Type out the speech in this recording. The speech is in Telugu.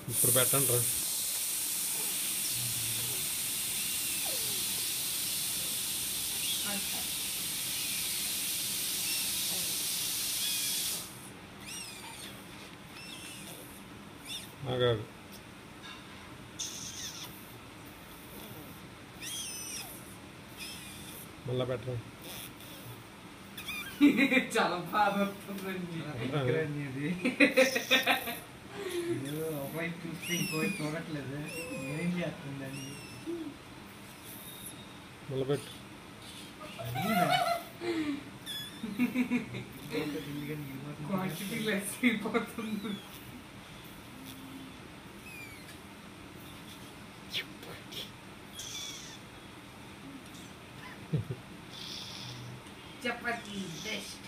ఇప్పుడు పెట్టండి రా. ఆగాగు. మళ్ళా పెట్టరా. చాలా బాగా వస్తుందండి. ఒకవైపు చూస్తే ఇంకోవైపు చూడట్లేదు. నేనేం చేస్తుందండి. మళ్ళీ పెట్టు. క్వాంటిటీ లెస్ అయిపోతుంది. చపాతీ బెస్ట్.